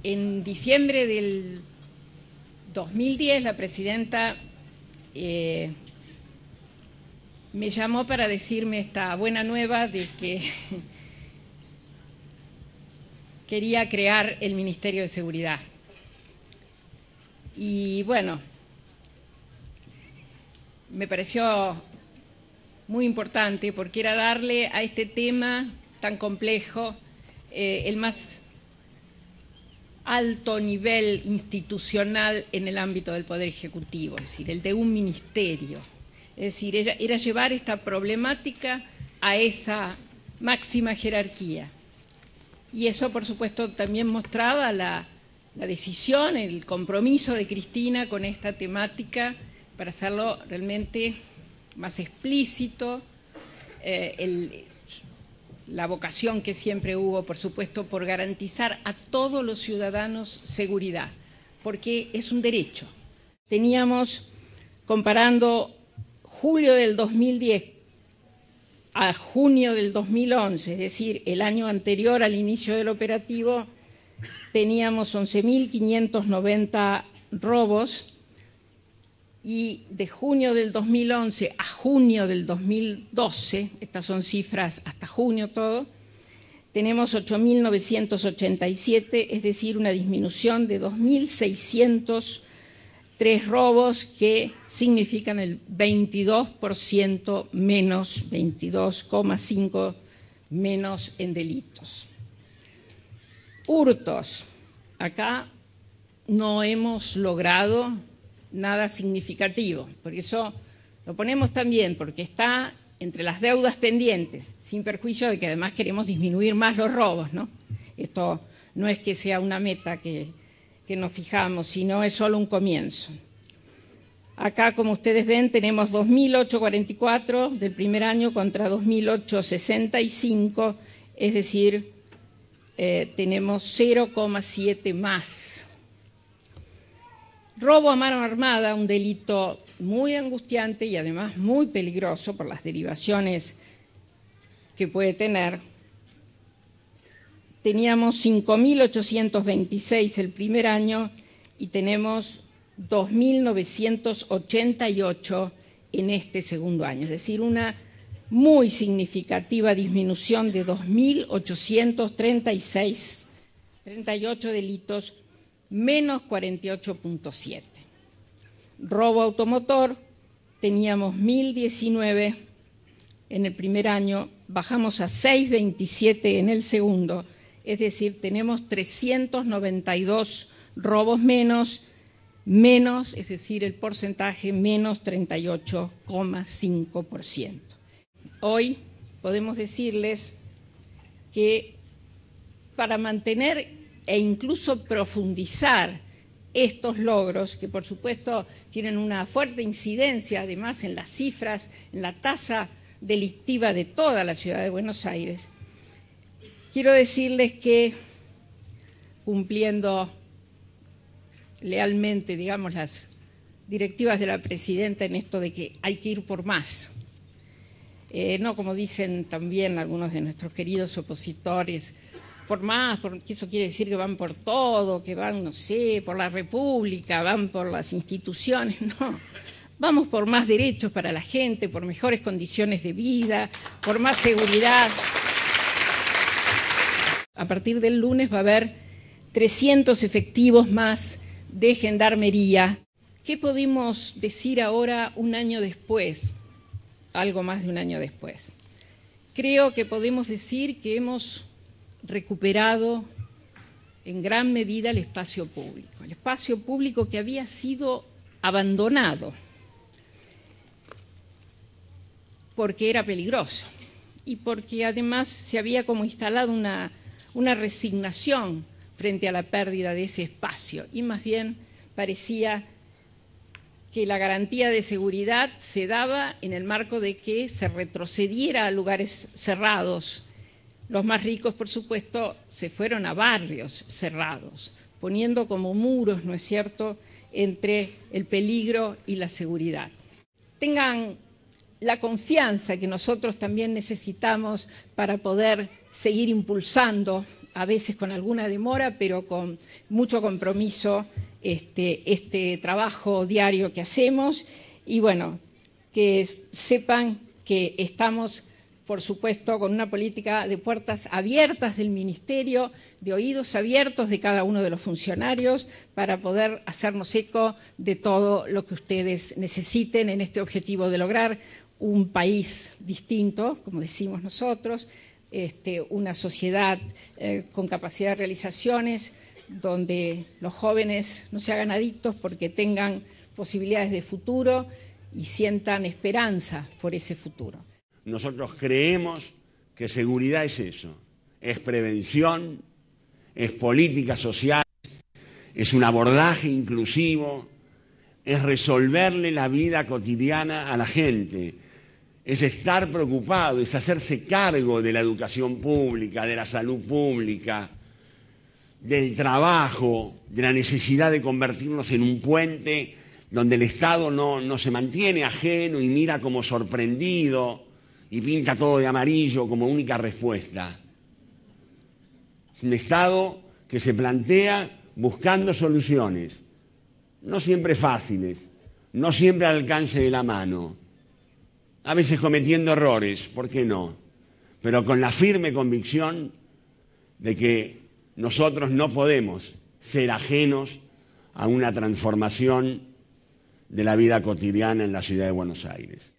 En diciembre del 2010 la presidenta me llamó para decirme esta buena nueva de que quería crear el Ministerio de Seguridad. Y bueno, me pareció muy importante porque era darle a este tema tan complejo el más alto nivel institucional en el ámbito del Poder Ejecutivo, es decir, el de un ministerio. Es decir, era llevar esta problemática a esa máxima jerarquía. Y eso, por supuesto, también mostraba la decisión, el compromiso de Cristina con esta temática para hacerlo realmente más explícito, la vocación que siempre hubo, por supuesto, por garantizar a todos los ciudadanos seguridad, porque es un derecho. Teníamos, comparando julio del 2010 a junio del 2011, es decir, el año anterior al inicio del operativo, teníamos 11.590 robos, y de junio del 2011 a junio del 2012, estas son cifras hasta junio todo, tenemos 8.987, es decir, una disminución de 2.603 robos que significan el 22% menos, 22,5% menos en delitos. Hurtos. Acá no hemos logrado nada significativo, por eso lo ponemos también, porque está entre las deudas pendientes, sin perjuicio de que además queremos disminuir más los robos, ¿no? Esto no es que sea una meta que nos fijamos, sino es solo un comienzo. Acá, como ustedes ven, tenemos 2.844 del primer año contra 2.865, es decir, tenemos 0,7 más. Robo a mano armada, un delito muy angustiante y además muy peligroso por las derivaciones que puede tener. Teníamos 5.826 el primer año y tenemos 2.988 en este segundo año, es decir, una muy significativa disminución de 2.838 delitos, menos 48,7. Robo automotor, teníamos 1.019 en el primer año, bajamos a 627 en el segundo, es decir, tenemos 392 robos menos, es decir, el porcentaje menos 38,5%. Hoy podemos decirles que para mantener e incluso profundizar estos logros, que por supuesto tienen una fuerte incidencia además en las cifras, en la tasa delictiva de toda la ciudad de Buenos Aires, quiero decirles que cumpliendo lealmente, digamos, las directivas de la presidenta en esto de que hay que ir por más, no como dicen también algunos de nuestros queridos opositores, por más, porque eso quiere decir que van por todo, que van, no sé, por la República, van por las instituciones, no. Vamos por más derechos para la gente, por mejores condiciones de vida, por más seguridad. A partir del lunes va a haber 300 efectivos más de gendarmería. ¿Qué podemos decir ahora un año después? Algo más de un año después. Creo que podemos decir que hemos recuperado en gran medida el espacio público que había sido abandonado porque era peligroso y porque además se había como instalado una resignación frente a la pérdida de ese espacio y más bien parecía que la garantía de seguridad se daba en el marco de que se retrocediera a lugares cerrados. Los más ricos, por supuesto, se fueron a barrios cerrados, poniendo como muros, ¿no es cierto?, entre el peligro y la seguridad. Tengan la confianza que nosotros también necesitamos para poder seguir impulsando a veces con alguna demora, pero con mucho compromiso este trabajo diario que hacemos. Y bueno, que sepan que estamos, por supuesto, con una política de puertas abiertas del Ministerio, de oídos abiertos de cada uno de los funcionarios para poder hacernos eco de todo lo que ustedes necesiten en este objetivo de lograr un país distinto, como decimos nosotros, una sociedad con capacidad de realizaciones, donde los jóvenes no se hagan adictos porque tengan posibilidades de futuro y sientan esperanza por ese futuro. Nosotros creemos que seguridad es eso, es prevención, es política social, es un abordaje inclusivo, es resolverle la vida cotidiana a la gente, es estar preocupado, es hacerse cargo de la educación pública, de la salud pública, del trabajo, de la necesidad de convertirnos en un puente donde el Estado no se mantiene ajeno y mira como sorprendido y pinta todo de amarillo como única respuesta. Es un Estado que se plantea buscando soluciones, no siempre fáciles, no siempre al alcance de la mano, a veces cometiendo errores, ¿por qué no? Pero con la firme convicción de que nosotros no podemos ser ajenos a una transformación de la vida cotidiana en la ciudad de Buenos Aires.